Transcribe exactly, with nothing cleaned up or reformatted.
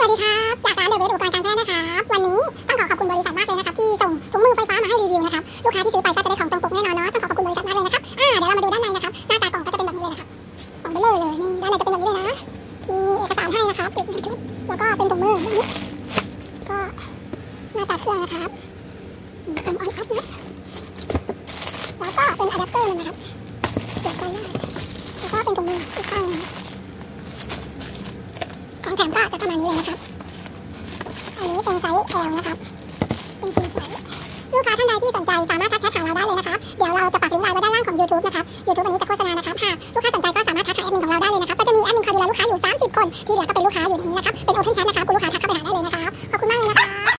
วัสดีครับจากร้านเดอะเวสอุปกรณ์การแพทย์นะครับวันนี้ต้องขอขอบคุณบริษัทมากเลยนะครับที่ส่งถุงมือไฟฟ้ามาให้รีวิวนะครับลูกค้าที่ซื้อไปก็จะได้ของตรงปกแน่นอนเนาะต้องขอขอบคุณบริษัทมากเลยนะครับอ่าเดี๋ยวเรามาดูด้านในนะครับหน้าตากล่องก็จะเป็นแบบนี้เลยนะครับกล่องเบลอเลยนี่ด้านในจะเป็นแบบนี้เลยนะมีเอกสารให้นะครับติดชุดแล้วก็เป็นถุงมือแบบนี้ก็หน้าตาเครื่องนะครับเป็นออนท็อปนะแล้วก็เป็นอะแดปเตอร์นะครับเสียบไปได้แล้วก็เป็นถุงมืออีกข้างนึงของแถมก็จะประมาณนี้เลยนะครับอันนี้เป็นไซส์ L นะครับเป็นฟรีไซส์ลูกค้าท่านใดที่สนใจ